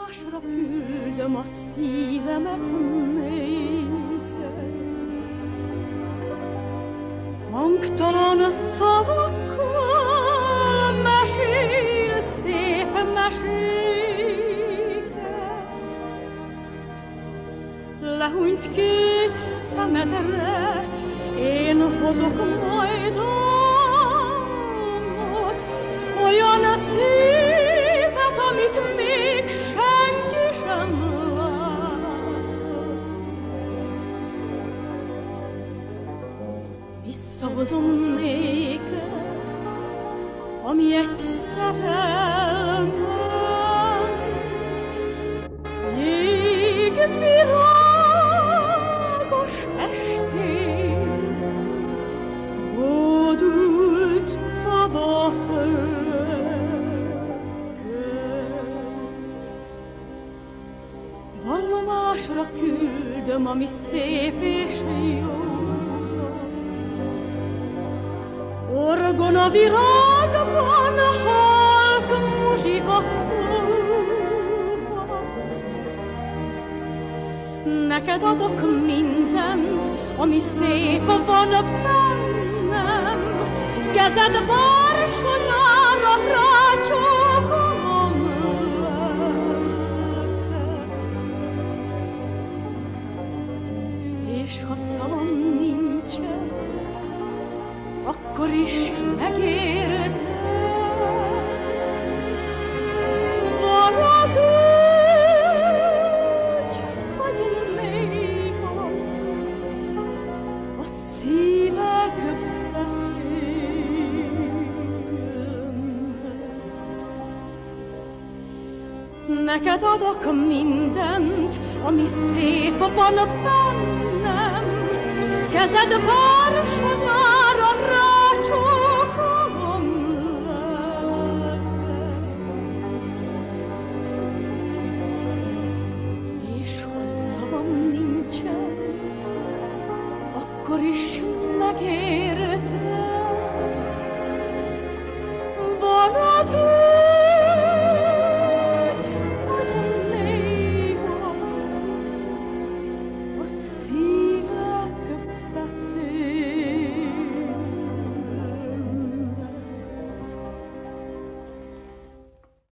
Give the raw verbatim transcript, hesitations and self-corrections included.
másra küldöm a szívemet néked. Hangtalan szavakkal mesél szép meséket. Lehúnyt két szemedre, én hozok majd álmot, olyan szépet, amit még senki sem látott. Visszahozom néked, ami egy szerelmet, jégvirágos estén, hódult tavasz reggelt. Vallomásra küldöm, ami szép és jó, orgona virágban halk muzsika szóba. Neked adok mindent, ami szép van bennem, kezed bársonyára rácsókolom lelket. És ha szavam nincsen, akkor is megérted. Van az úgy, hogy néha a szívek beszélnek. Neked adok mindent, ami szép van bennem, kezed bársonyára rácsókolom lelket. És ha szavam nincsen, akkor is megérted.